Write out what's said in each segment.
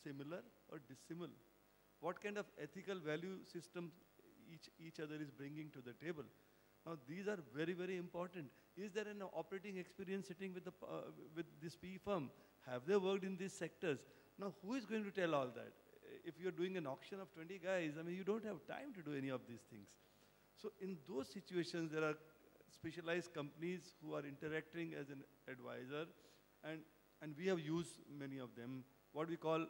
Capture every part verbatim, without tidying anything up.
similar or dissimilar? What kind of ethical value systems each, each other is bringing to the table? Now, these are very, very important. Is there an operating experience sitting with, the, uh, with this P E firm? Have they worked in these sectors? Now, who is going to tell all that? If you're doing an auction of twenty guys, I mean, you don't have time to do any of these things. So in those situations, there are specialized companies who are interacting as an advisor, and, and we have used many of them. What we call,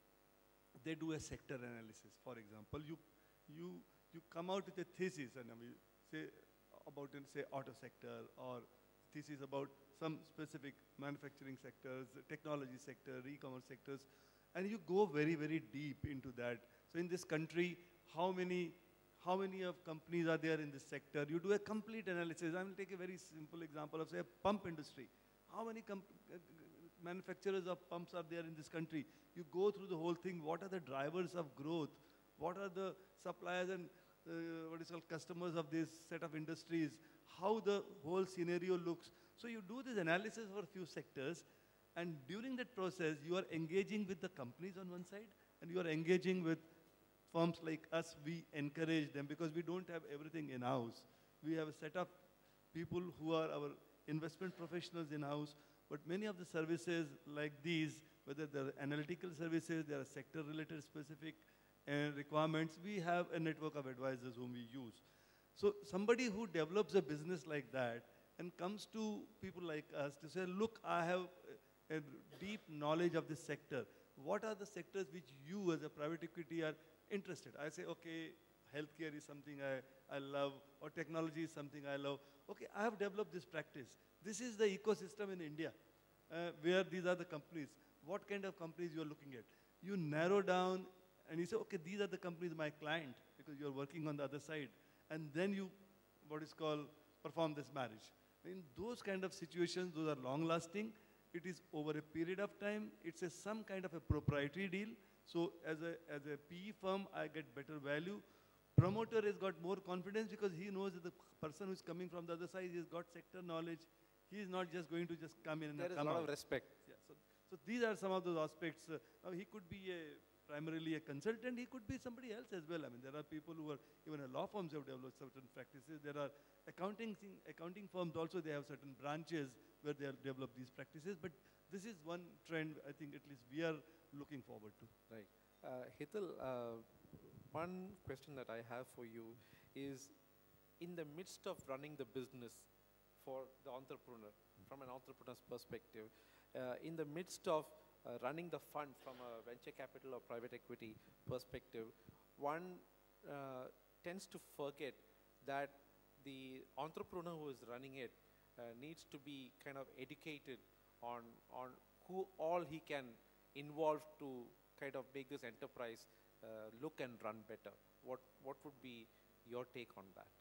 they do a sector analysis. For example, you, you, you come out with a thesis, and I mean, say, about, say, auto sector, or thesis about some specific manufacturing sectors, technology sector, e-commerce sectors, and you go very, very deep into that. So in this country, how many, how many of companies are there in this sector? You do a complete analysis. I will take a very simple example of, say, a pump industry. How many manufacturers of pumps are there in this country? You go through the whole thing. What are the drivers of growth? What are the suppliers and uh, what is called customers of this set of industries? How the whole scenario looks. So you do this analysis for a few sectors, and during that process, you are engaging with the companies on one side, and you are engaging with firms like us. We encourage them because we don't have everything in-house. We have a set of people who are our investment professionals in-house, but many of the services like these, whether they're analytical services, they are sector-related specific uh, requirements, we have a network of advisors whom we use. So somebody who develops a business like that and comes to people like us to say, look, I have a deep knowledge of this sector. What are the sectors which you as a private equity are interested? I say, okay, healthcare is something I, I love, or technology is something I love. Okay, I have developed this practice. This is the ecosystem in India, uh, where these are the companies. What kind of companies you are looking at? You narrow down and you say, okay, these are the companies my client, because you are working on the other side. And then you, what is called, perform this marriage. In those kind of situations, those are long lasting. It is over a period of time. It's a, some kind of a proprietary deal. So as a, as a P E firm, I get better value. Promoter has got more confidence because he knows that the person who is coming from the other side, he's got sector knowledge. He is not just going to just come in and there come out. There is a lot of respect. Yeah, so, so these are some of those aspects. Uh, now he could be a, primarily a consultant. He could be somebody else as well. I mean, there are people who are, even a law firms have developed certain practices. There are accounting, accounting firms also, they have certain branches where they have developed these practices. But this is one trend I think at least we are looking forward to. Right. Uh, Hital, uh, one question that I have for you is, in the midst of running the business for the entrepreneur, from an entrepreneur's perspective, uh, in the midst of uh, running the fund from a venture capital or private equity perspective, one uh, tends to forget that the entrepreneur who is running it uh, needs to be kind of educated on, on who all he can involve to kind of make this enterprise uh, look and run better. What, what would be your take on that?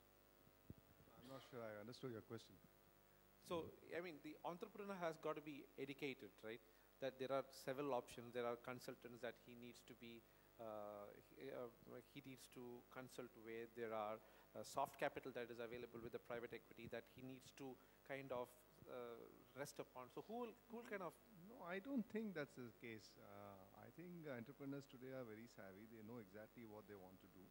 I'm not sure I understood your question. So, I mean, the entrepreneur has got to be educated, right? That there are several options. There are consultants that he needs to be, uh, he, uh, he needs to consult with. There are uh, soft capital that is available with the private equity that he needs to kind of uh, rest upon. So, who will, who will kind of... No, I don't think that's the case. Uh, I think uh, entrepreneurs today are very savvy. They know exactly what they want to do.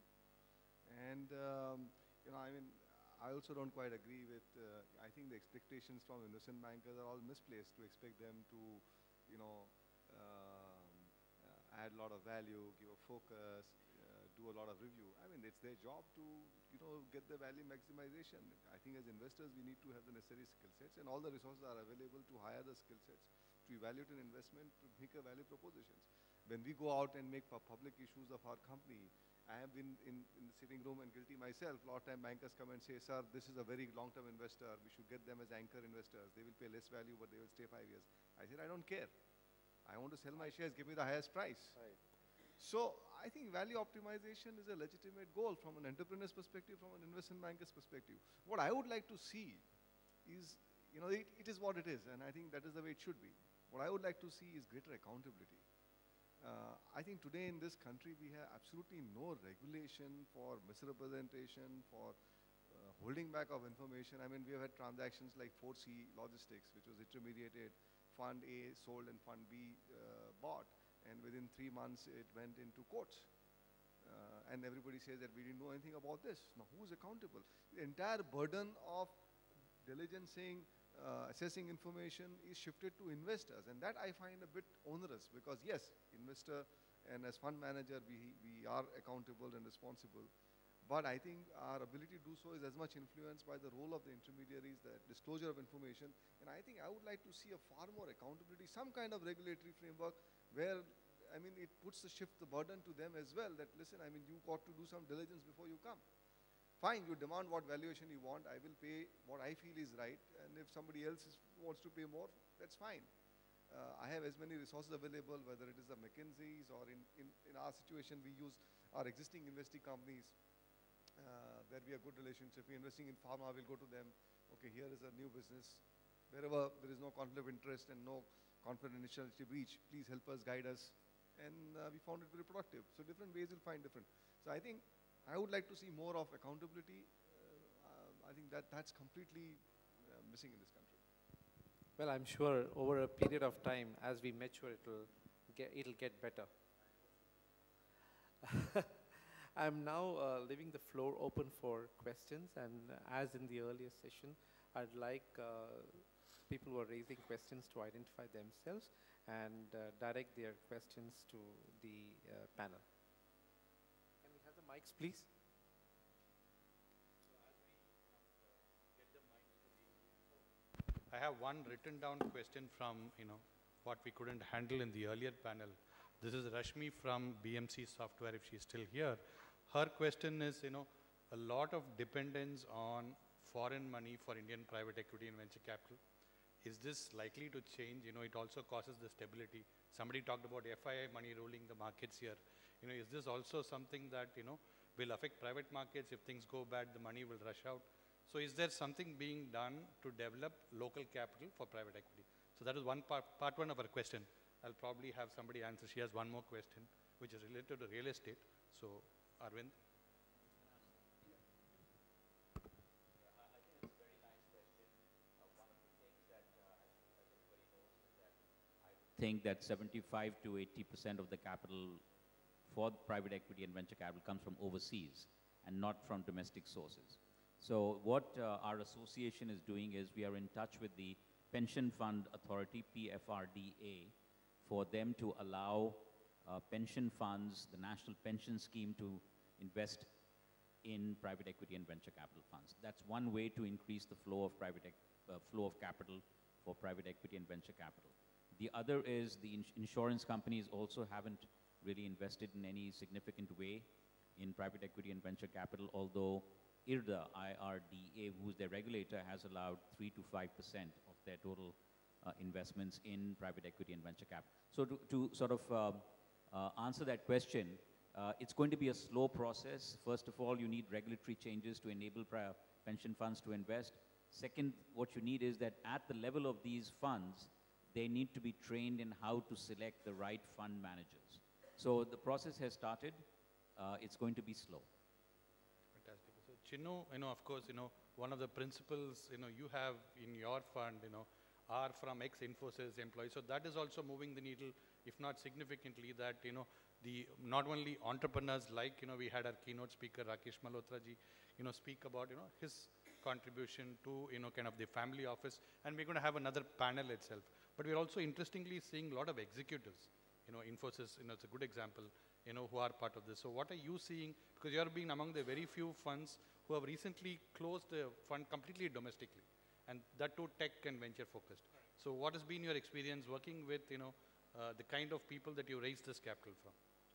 And, um, you know, I mean, I also don't quite agree with, uh, I think the expectations from investment bankers are all misplaced to expect them to, you know, um, uh, add a lot of value, give a focus, uh, do a lot of review. I mean, it's their job to, you know, get the value maximization. I think as investors, we need to have the necessary skill sets, and all the resources are available to hire the skill sets, to evaluate an investment, to make a value propositions. When we go out and make public issues of our company, I have been in, in the sitting room and guilty myself. A lot of time bankers come and say, sir, this is a very long-term investor. We should get them as anchor investors. They will pay less value, but they will stay five years. I said, I don't care. I want to sell my shares. Give me the highest price. Right. So I think value optimization is a legitimate goal from an entrepreneur's perspective, from an investment banker's perspective. What I would like to see is, you know, it, it is what it is, and I think that is the way it should be. What I would like to see is greater accountability. Uh, I think today in this country we have absolutely no regulation for misrepresentation, for uh, holding back of information. I mean, we have had transactions like four C Logistics, which was intermediated, Fund A sold and Fund B uh, bought. and within three months it went into courts. Uh, and everybody says that we didn't know anything about this. Now, who's accountable? The entire burden of diligencing, uh, assessing information is shifted to investors, and that I find a bit onerous, because yes, investor and as fund manager, we, we are accountable and responsible. But I think our ability to do so is as much influenced by the role of the intermediaries, the disclosure of information. And I think I would like to see a far more accountability, some kind of regulatory framework where, I mean, it puts the shift, the burden to them as well, that listen, I mean, you got to do some diligence before you come. Fine, you demand what valuation you want, I will pay what I feel is right, and if somebody else is, wants to pay more, that's fine. Uh, I have as many resources available, whether it is the McKinsey's or in, in, in our situation, we use our existing investing companies, Uh, where we have good relationship. We're investing in pharma, we'll go to them. Okay, here is a new business. Wherever there is no conflict of interest and no confidentiality breach, please help us, guide us. And uh, we found it very productive. So different ways will find different. So I think I would like to see more of accountability. Uh, uh, I think that that's completely uh, missing in this country. Well, I'm sure over a period of time, as we mature, it'll get, it'll get better. I'm now uh, leaving the floor open for questions, and uh, as in the earlier session, I'd like uh, people who are raising questions to identify themselves and uh, direct their questions to the uh, panel. Can we have the mics, please? I have one written down question from, you know, what we couldn't handle in the earlier panel. This is Rashmi from B M C Software, if she's still here. Her question is, you know, a lot of dependence on foreign money for Indian private equity and venture capital. Is this likely to change? You know, it also causes the stability. Somebody talked about F I I money ruling the markets here. You know, is this also something that, you know, will affect private markets? If things go bad, the money will rush out. So is there something being done to develop local capital for private equity? So that is one part, part one of her question. I'll probably have somebody answer. She has one more question, which is related to real estate. So, Arvind. Think that seventy-five to eighty percent of the capital for private equity and venture capital comes from overseas and not from domestic sources. So what uh, our association is doing is we are in touch with the Pension Fund Authority, P F R D A, for them to allow uh, pension funds, the National Pension Scheme, to invest in private equity and venture capital funds. That's one way to increase the flow of private uh, flow of capital for private equity and venture capital. The other is the ins insurance companies also haven't really invested in any significant way in private equity and venture capital, although IRDA, I R D A, who's their regulator, has allowed three to five percent of their total uh, investments in private equity and venture capital. So to, to sort of uh, uh, answer that question, uh, it's going to be a slow process. First of all, you need regulatory changes to enable pension funds to invest. Second, what you need is that at the level of these funds, they need to be trained in how to select the right fund managers. So the process has started. Uh, it's going to be slow. Fantastic. So Chinnu, you know, of course, you know, one of the principles, you know, you have in your fund, you know, are from ex-Infosys employees. So that is also moving the needle, if not significantly, that, you know, the not only entrepreneurs like, you know, we had our keynote speaker, Rakesh Malhotra ji, you know, speak about, you know, his contribution to, you know, kind of the family office. And we're going to have another panel itself. But we're also interestingly seeing a lot of executives, you know, Infosys, you know, it's a good example, you know, who are part of this. So what are you seeing? Because you're being among the very few funds who have recently closed a fund completely domestically, and that too tech and venture focused. So what has been your experience working with, you know, uh, the kind of people that you raised this capital from?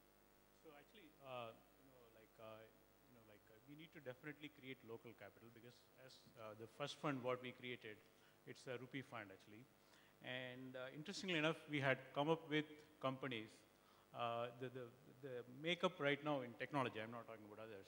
So actually, uh, you know, like, uh, you know, like uh, we need to definitely create local capital, because as uh, the first fund what we created, it's a rupee fund actually. And uh, interestingly enough, we had come up with companies. Uh, the, the, the makeup right now in technology, I'm not talking about others,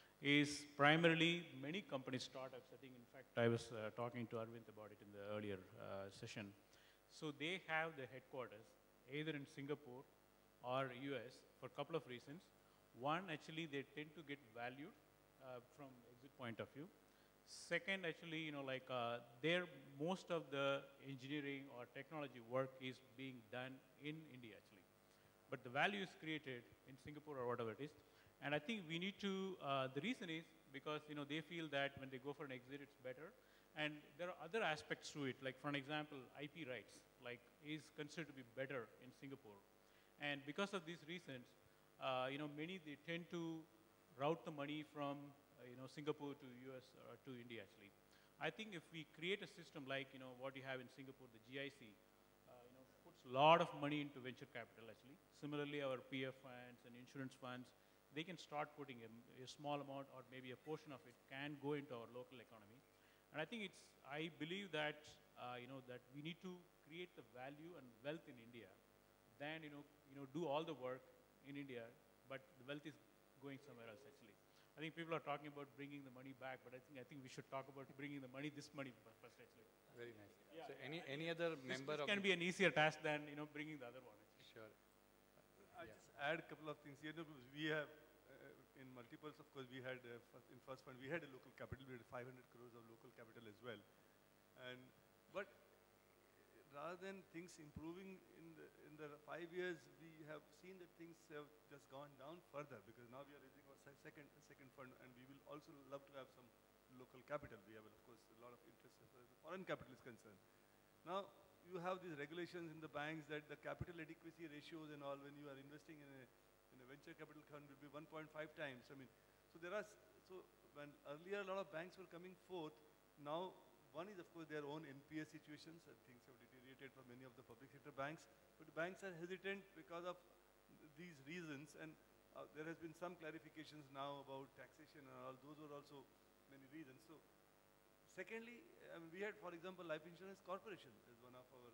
is primarily many companies, startups. I think, in fact, I was uh, talking to Arvind about it in the earlier uh, session. So they have the headquarters either in Singapore or U S for a couple of reasons. One, actually, they tend to get valued uh, from exit point of view. Second, actually, you know, like uh, there, most of the engineering or technology work is being done in India, actually. but the value is created in Singapore or whatever it is. And I think we need to, uh, the reason is because, you know, they feel that when they go for an exit, it's better. And there are other aspects to it, like for an example, I P rights, like is considered to be better in Singapore. And because of these reasons, uh, you know, many, they tend to route the money from, uh, you know, Singapore to U S or to India actually. I think if we create a system like, you know, what you have in Singapore, the G I C, uh, you know, puts a lot of money into venture capital actually. Similarly, our P F funds and insurance funds, they can start putting a, a small amount or maybe a portion of it can go into our local economy. And I think it's, I believe that, uh, you know, that we need to create the value and wealth in India, then, you know, you know, do all the work in India, but the wealth is going somewhere else actually. I think people are talking about bringing the money back, but I think, I think we should talk about bringing the money, this money first actually. Very nice. Yeah, so yeah, any, I any think other this, member this of can the- be an easier task than, you know, bringing the other one actually. Sure. I Yeah. just add a couple of things here. Because we have, uh, in multiples, of course, we had, uh, first, in first fund, we had a local capital, we had five hundred crores of local capital as well. And, but rather than things improving in the, in the five years, we have seen that things have just gone down further because now we are raising our se- second, second fund and we will also love to have some local capital. We have, of course, a lot of interest as far as the foreign capital is concerned. Now, you have these regulations in the banks that the capital adequacy ratios and all when you are investing in a, in a venture capital fund will be one point five times. I mean, so there are, s- so when earlier a lot of banks were coming forth, now one is of course their own N P A situations and things have deteriorated for many of the public sector banks, but the banks are hesitant because of these reasons and uh, there has been some clarifications now about taxation and all, those were also many reasons. So secondly, um, we had, for example, Life Insurance Corporation as one of our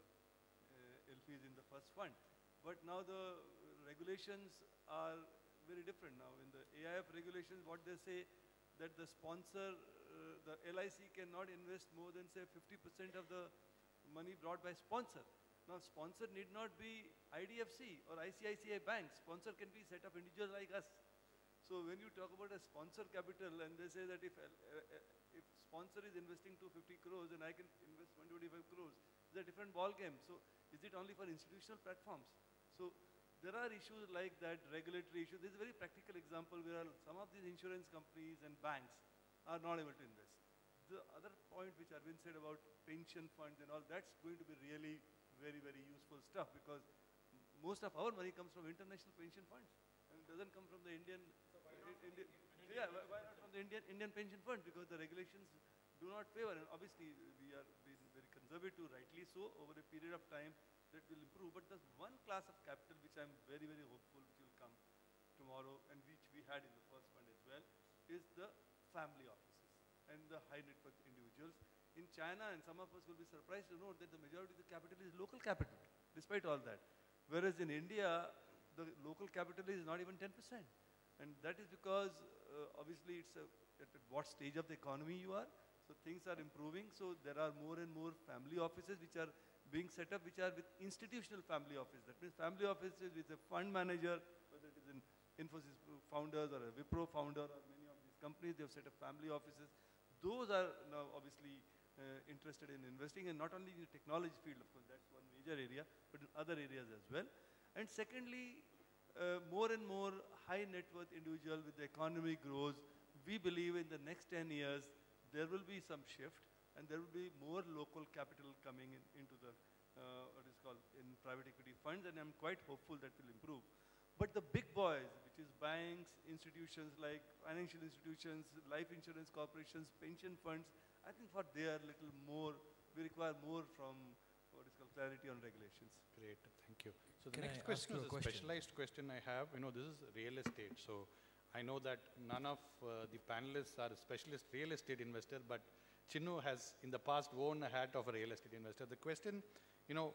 uh, L Ps in the first fund. But now the regulations are very different now. In the A I F regulations, what they say that the sponsor, uh, the L I C cannot invest more than say fifty percent of the money brought by sponsor. Now sponsor need not be I D F C or I C I C I Bank. Sponsor can be set up individuals like us. So when you talk about a sponsor capital and they say that if, uh, uh, if sponsor is investing two hundred fifty crores and I can invest one hundred twenty-five crores, it's a different ball game. So is it only for institutional platforms? So there are issues like that, regulatory issues. This is a very practical example where some of these insurance companies and banks are not able to invest. The other point which Arvind said about pension funds and all, that's going to be really very, very useful stuff because most of our money comes from international pension funds and it doesn't come from the Indian, Indian yeah, why why not from the Indian, Indian pension fund because the regulations do not favor and obviously we are being very conservative, rightly so, over a period of time that will improve. But there's one class of capital which I'm very, very hopeful which will come tomorrow and which we had in the first fund as well is the family offices and the high net worth individuals. In China, and some of us will be surprised to note that the majority of the capital is local capital, despite all that. Whereas in India, the local capital is not even ten percent. And that is because, uh, obviously, it's a, at what stage of the economy you are. So things are improving. So there are more and more family offices which are being set up, which are with institutional family office. That means family offices with a fund manager, whether it is in Infosys founders or a Wipro founder or many of these companies, they have set up family offices. Those are now obviously uh, interested in investing and not only in the technology field, of course, that's one major area, but in other areas as well. And secondly, uh, more and more high net worth individual with the economy grows, we believe in the next ten years, there will be some shift and there will be more local capital coming in, into the, uh, what is called in private equity funds, and I'm quite hopeful that will improve. But the big boys, which is banks, institutions like financial institutions, life insurance corporations, pension funds, I think for their little more, we require more from what is called clarity on regulations. Great, thank you. So the Can next I ask question you is a a question? specialized question I have. You know, this is real estate. So I know that none of uh, the panelists are a specialist real estate investor, but Chinnu has in the past worn a hat of a real estate investor. The question, you know,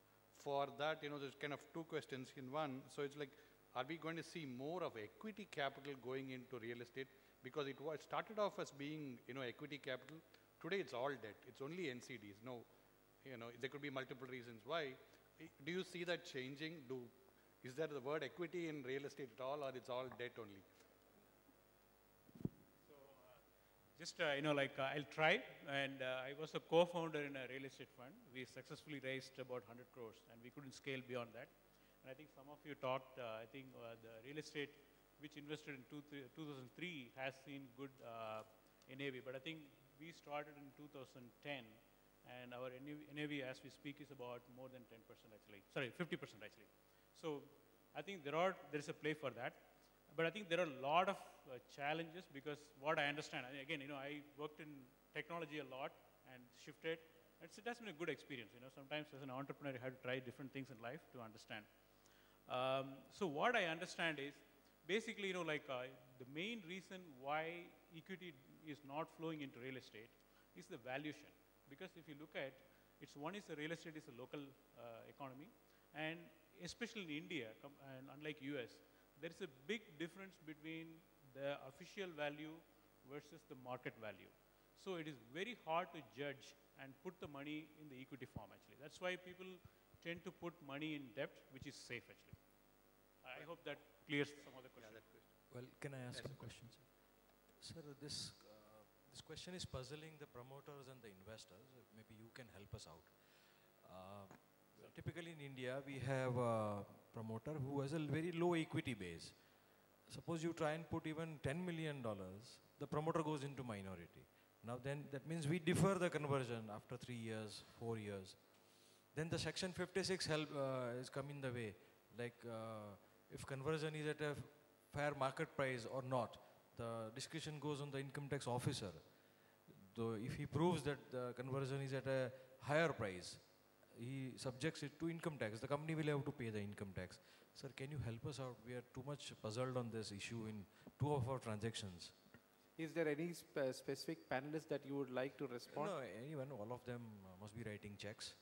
for that, you know, there's kind of two questions in one. So it's like, are we going to see more of equity capital going into real estate? Because it was started off as being, you know, equity capital. Today it's all debt. It's only N C Ds. No, you know, there could be multiple reasons why. I- Do you see that changing? Do, is there the word equity in real estate at all, or it's all debt only? Just, uh, you know, like uh, I'll try, and uh, I was a co-founder in a real estate fund. We successfully raised about one hundred crores, and we couldn't scale beyond that. And I think some of you talked, uh, I think uh, the real estate which invested in two, two thousand three has seen good uh, N A V, but I think we started in two thousand ten, and our N A V as we speak is about more than ten percent actually, sorry, fifty percent actually. So I think there are, there is a play for that, but I think there are a lot of uh, challenges because what I understand, and again, you know, I worked in technology a lot and shifted. It's, it has been a good experience, you know, sometimes as an entrepreneur you have to try different things in life to understand. Um, so what I understand is, basically, you know, like uh, the main reason why equity is not flowing into real estate is the valuation. Because if you look at, it's one is the real estate is a local uh, economy, and especially in India, and unlike U S, there is a big difference between the official value versus the market value. So it is very hard to judge and put the money in the equity form actually. That's why people tend to put money in debt, which is safe actually. I hope that clears some of the questions. Yeah, that question. Well, can I ask Yes, a question, sir? Sir, this, uh, this question is puzzling the promoters and the investors. Uh, Maybe you can help us out. Uh, typically in India, we have a promoter who has a very low equity base. Suppose you try and put even ten million dollars, the promoter goes into minority. Now then, that means we defer the conversion after three years, four years. Then the section fifty-six help, uh, is coming the way. Like, uh, if conversion is at a fair market price or not, the discretion goes on the income tax officer. Though if he proves that the conversion is at a higher price, he subjects it to income tax. The company will have to pay the income tax. Sir, can you help us out? We are too much puzzled on this issue in two of our transactions. Is there any spe specific panelists that you would like to respond? No, anyone, all of them uh, must be writing checks.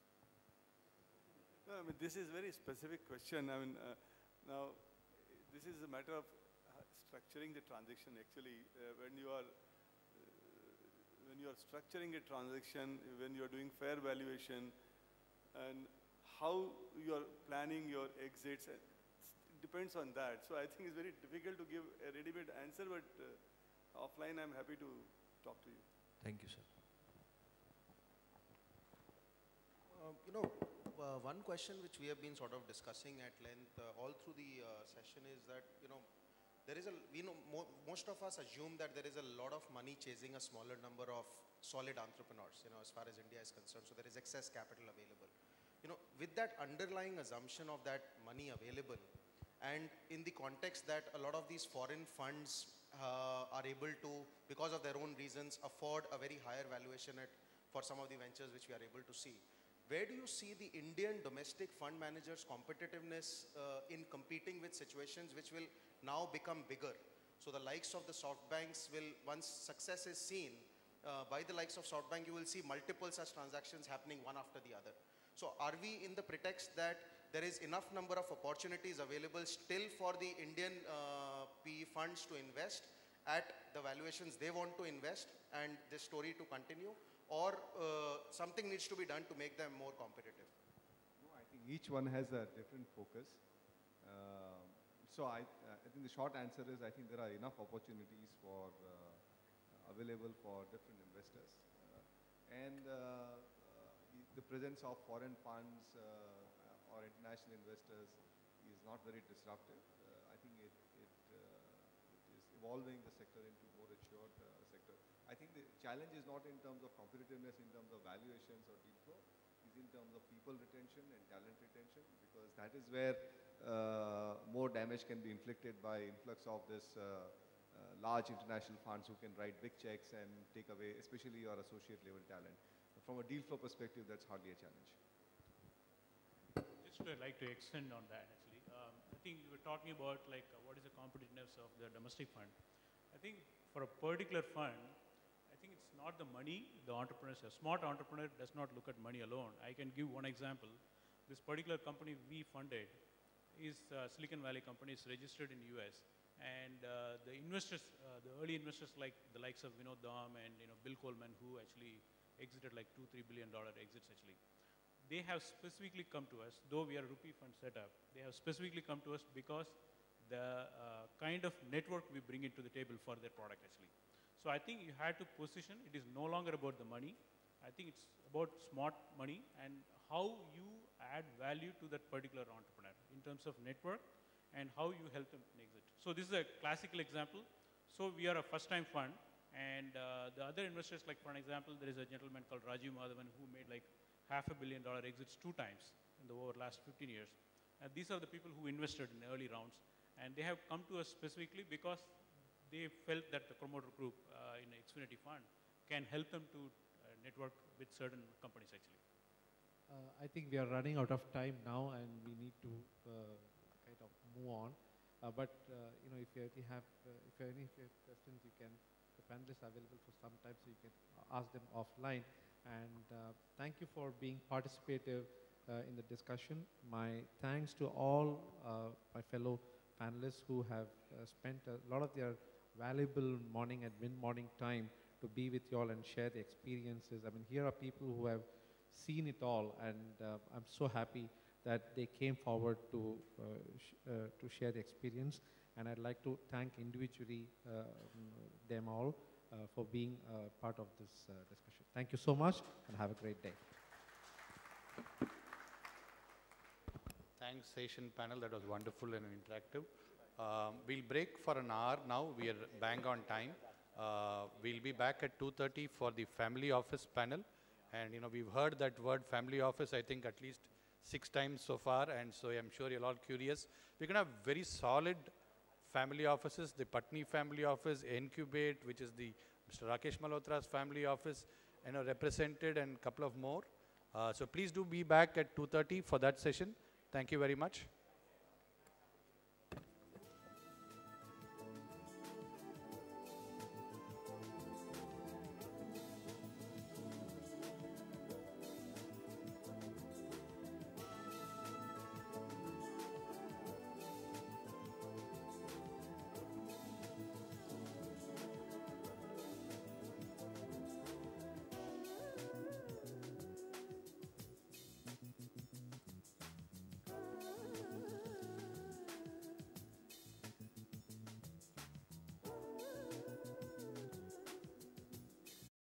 No, I mean, this is very specific question. I mean, uh, now, this is a matter of uh, structuring the transaction. Actually, uh, when you are uh, when you are structuring a transaction, when you are doing fair valuation, and how you are planning your exits, uh, it depends on that. So I think it's very difficult to give a ready-made answer, but uh, offline, I'm happy to talk to you. Thank you, sir. Um, you know, uh, one question which we have been sort of discussing at length uh, all through the uh, session is that, you know, there is a, we know, mo most of us assume that there is a lot of money chasing a smaller number of solid entrepreneurs, you know, as far as India is concerned. So there is excess capital available. You know, with that underlying assumption of that money available, and in the context that a lot of these foreign funds uh, are able to, because of their own reasons, afford a very higher valuation at, for some of the ventures which we are able to see. Where do you see the Indian domestic fund managers' competitiveness uh, in competing with situations which will now become bigger? So the likes of the SoftBanks will, once success is seen uh, by the likes of SoftBank, you will see multiple such transactions happening one after the other. So are we in the pretext that there is enough number of opportunities available still for the Indian uh, P E funds to invest at the valuations they want to invest and this story to continue? Or uh, something needs to be done to make them more competitive? No, I think each one has a different focus. Uh, so I, uh, I think the short answer is I think there are enough opportunities for uh, available for different investors. Uh, and uh, uh, the, the presence of foreign funds uh, or international investors is not very disruptive. Uh, I think it, it, uh, it is evolving the sector into more assured uh, sector. I think the challenge is not in terms of competitiveness, in terms of valuations or deal flow, is in terms of people retention and talent retention, because that is where uh, more damage can be inflicted by influx of this uh, uh, large international funds who can write big checks and take away, especially your associate level talent. From a deal flow perspective, that's hardly a challenge. Just would like to extend on that actually. Um, I think we were talking about like uh, what is the competitiveness of the domestic fund. I think for a particular fund, I think it's not the money the entrepreneurs have. Smart entrepreneur does not look at money alone. I can give one example. This particular company we funded is uh, Silicon Valley company, is registered in U S. And uh, the investors, uh, the early investors like the likes of Vinod Dham and you know Bill Coleman, who actually exited like two, three billion dollar exits actually. They have specifically come to us, though we are a rupee fund setup, they have specifically come to us because the uh, kind of network we bring into the table for their product actually. So I think you had to position, it is no longer about the money. I think it's about smart money and how you add value to that particular entrepreneur. in terms of network and how you help them exit. So this is a classical example. So we are a first-time fund, and uh, the other investors, like for an example, there is a gentleman called Rajiv Madhavan who made like half a billion dollar exits two times in the over last fifteen years. And these are the people who invested in the early rounds, and they have come to us specifically because they felt that the promoter group uh, in Xfinity Fund can help them to uh, network with certain companies actually. Uh, I think we are running out of time now, and we need to uh, kind of move on. Uh, but uh, you know, if you already have, uh, if you have any questions, you can. The panelists are available for some time, so you can ask them offline. And uh, thank you for being participative uh, in the discussion. My thanks to all uh, my fellow panelists who have uh, spent a lot of their valuable morning and mid-morning time to be with you all and share the experiences. I mean, here are people who have seen it all, and uh, I'm so happy that they came forward to, uh, sh uh, to share the experience. And I'd like to thank individually uh, them all uh, for being uh, part of this uh, discussion. Thank you so much, and have a great day. Thanks, Asian panel. That was wonderful and interactive. Um, we'll break for an hour now. We are bang on time. Uh, we'll be back at two thirty for the family office panel. And, you know, we've heard that word family office, I think, at least six times so far. And so I'm sure you're all curious. We're going to have very solid family offices, the Patni family office, Incubate, which is the Mister Rakesh Malhotra's family office, you know, represented, and a couple of more. Uh, so please do be back at two thirty for that session. Thank you very much.